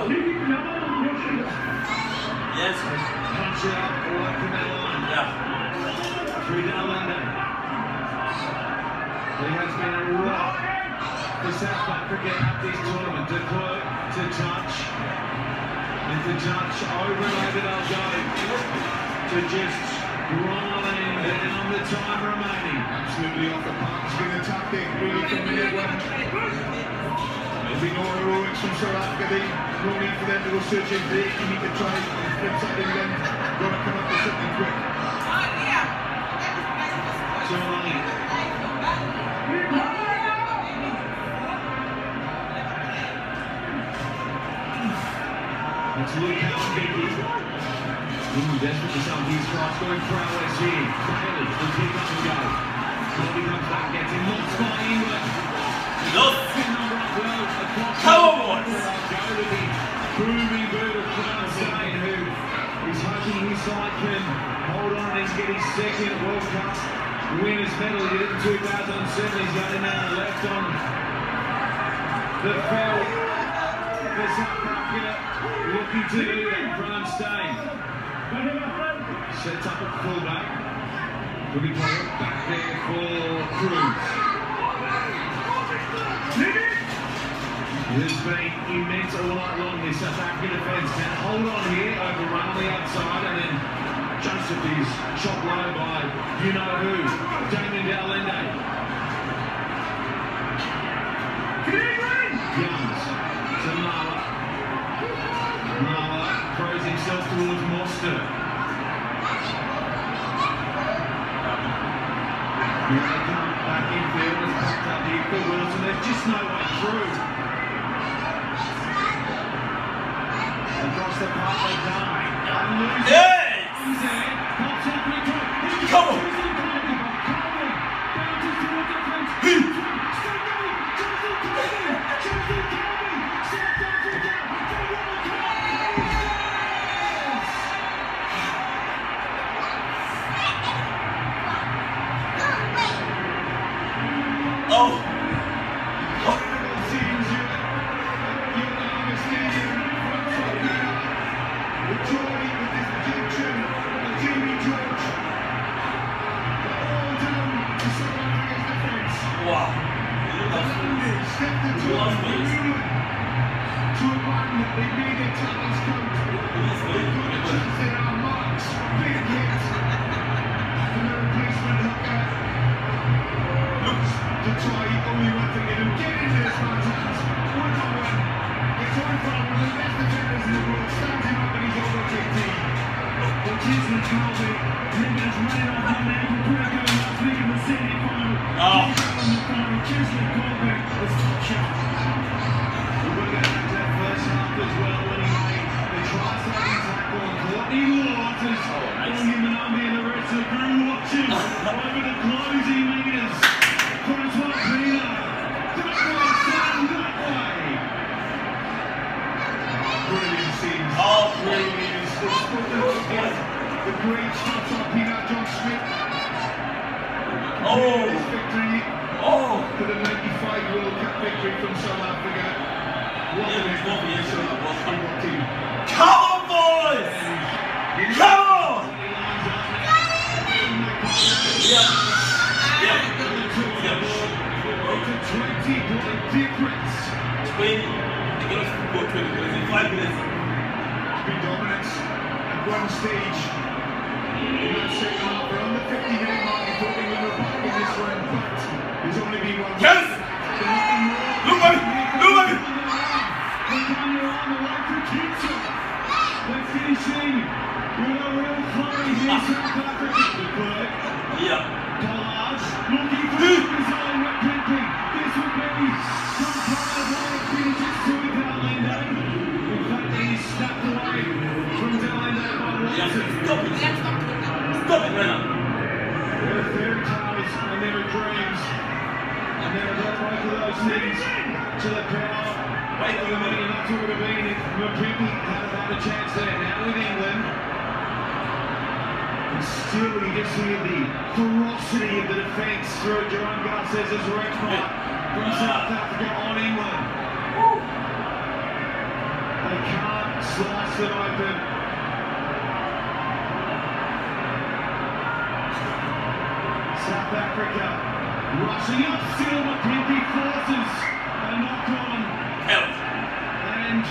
Yes. Punch it up away from that line. Yeah. Through Dalinde. There has been a rock for South Africa at this tournament. De Klerk to touch. And to touch over and over they'll go. To just grind down the time remaining. Absolutely off the park. It's been a tactic really from minute one. There'll be no heroics from South Africa. No need for them to go searching big. You need to try and flip side England. Got to come up with something quick. Johnny. It's Luke Allen-Beatty. Desperate for some of these tries, going prowess here. Bailey will pick up and go. Bobby comes back, gets him, knocks by England. Look. Number up well across. Come on, boys. Go with the booming boot of Crown Stain, who is hoping his side can hold on and get his second World Cup winners medal. He did it in 2007. He's got him down the left on the field. For South Africa, looking to do that. Crown Stain sets up at fullback. Will be playing back there for Cruz. There's been immense all night long. This South African defence can hold on here, overrun on the outside, and then Joseph is chopped low by you-know-who, Damian Dalinde. Youngs to Mala. Mala throws himself towards Mostert. Here they come back infield. It's packed up here for Wilson. There's just no way through. Across the park they come. Yes! Come on! Oh! From South Africa on England. They bust them open. South Africa rushing up still, but Pinky forces a knock on. Help. And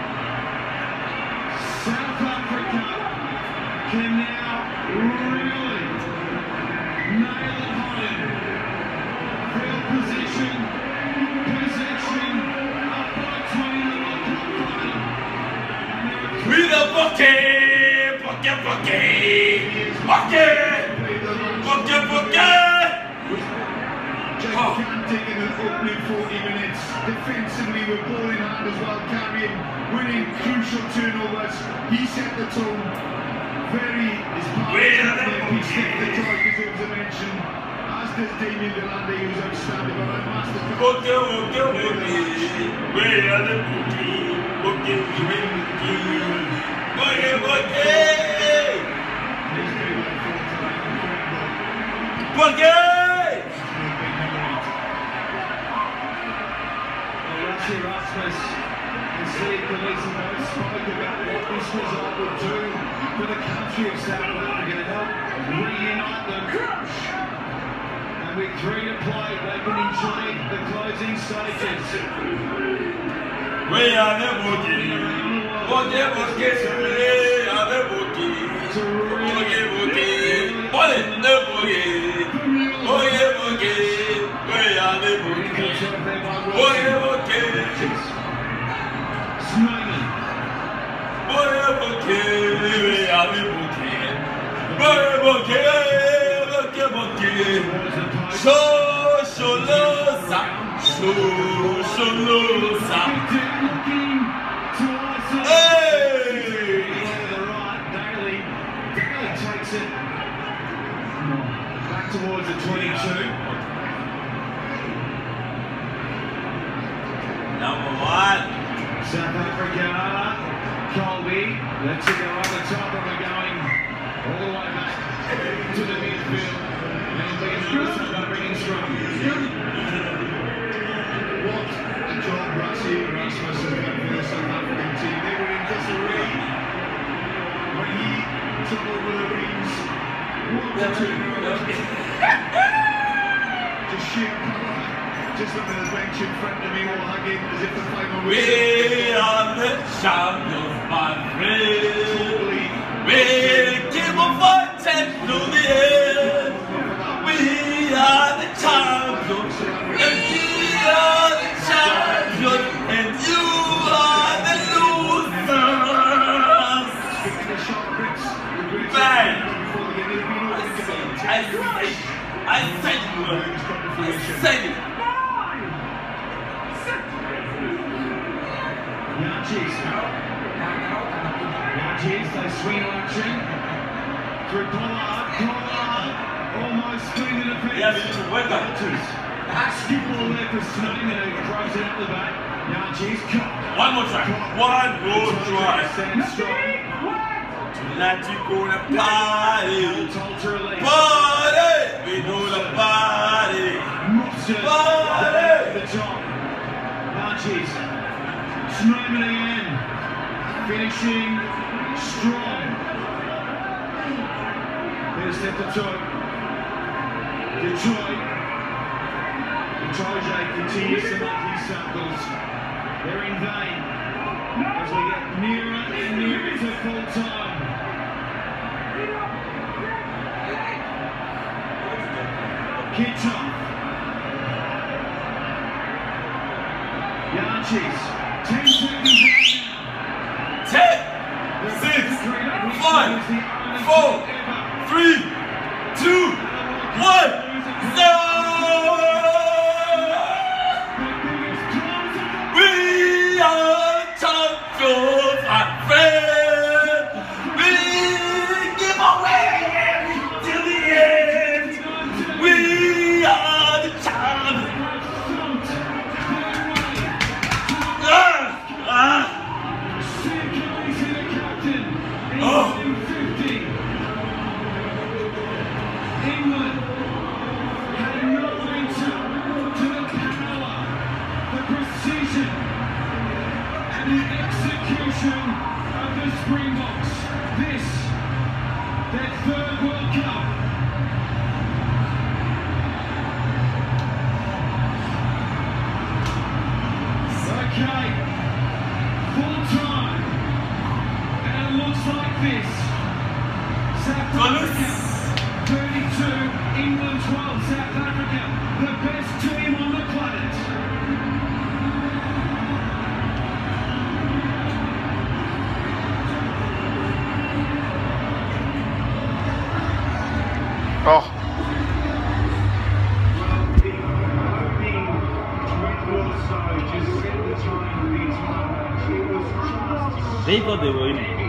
South Africa can now really nail it home. Field position, possession, up by 20 in the World Cup final. We the bucket, bucket, bucket, bucket, bucket. Gigantic in the opening 40 minutes. Defensively, we're ball in hand as well, carrying, winning crucial turnovers. He set the tone. Very is part of the he set the tone, deserves a mention. As does Damien Delande, who's outstanding on a masterclass. Bucket, bucket, bucket. Where are the bookie? Bucket, bucket, bucket, bucket. Bucket. Erasmus and Steve Khaleesi both spoke about what this result would do for the country of South Africa to help reunite them. And with 3 to play, they can enjoy the closing stages. We are the bookie. Bucket, bucket, we are the bookie. Bucket, bucket, bucket, the bookie. Bucket, bucket, we are the bookie. Bucket, bucket. Snowman. Bucket, bucket, we are the bookie. Bucket, bucket, bucket, bucket. Sholosa, Sholosa. Hey! Daly takes it back towards the 22. Number 1. South Africa, Colby lets it go over the top, and we're going all the way back to the midfield. And it'll be another South African scrum. What a job Rassie Erasmus has done for the South African team. They were in disarray when he took over the reins. What a turnaround. Just sheer power. Just look at the bench in front of me, all hugging as if the final was. We are the champions, my friend. We keep on fighting through the end. We are the champions, and we are the champions, and you are the losers. Bang! I said it. Yankees, they swing action through Pollard, almost screened the defence. Yes, welcome. Skip ball there for Snowman, who throws it up the back. Yankees, cut. One more try. One more try. Stand strong. Tonight you gonna party. Told to release. Party. We know the party. Party. The top. Yankees. Snowman again. Finishing strong. Here's step to toe. Detroit. Troje continues to make his circles. They're in vain as we get nearer and nearer to full time. Kitchoff. Yankees. 10 seconds out. 10, 6, 5, 4, 3, 2, 1, 0. We are champions, my friend. We give away till the end. We are the champions. England had no answer to the power, the precision, and the execution of the Springboks. This, their third World Cup. Okay, full time. And it looks like this. South Africa, 32, England 12. South Africa, the best team on the planet. Oh, They thought they were in.